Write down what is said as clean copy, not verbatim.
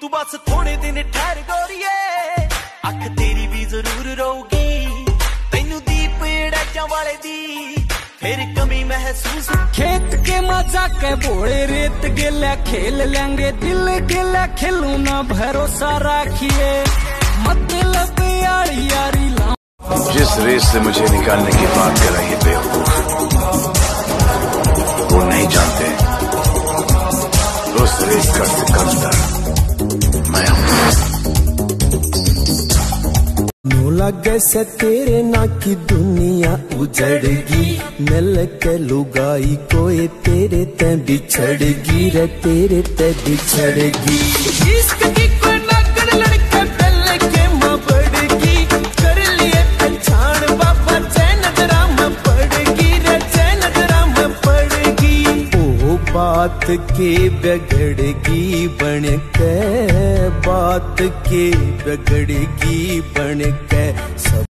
तू बस थोड़े दिन ठहर गोरिए, अख तेरी भी जरूर रोगी, तैनू दीप अड़ाचा वाले दी फिर कमी महसूस। खेत के मजा के बोले रेत गिला खेल लेंगे, दिल गिला खेलू ना भरोसा राखिए, मतलब यारी यारी ला। जिस रेस से मुझे निकालने की बात कर रही है बेवकूफ, वो नहीं जानते उस रेस का सिकंदर मैं हूं। नो लगे से तेरे ना की दुनिया उजड़गी, मिल के लुगाई कोई तेरे ते बिछड़गी रे, तेरे ते बिछड़गी। इश्क की कोई नागन लड़के पहले के मां पड़गी, कर लिए पहचान बाबा चैन नजरा में पड़गी रे, चैन नजरा में पड़गी। ओ बात के बिगड़गी बन के, बात के बिगड़गी बन के सब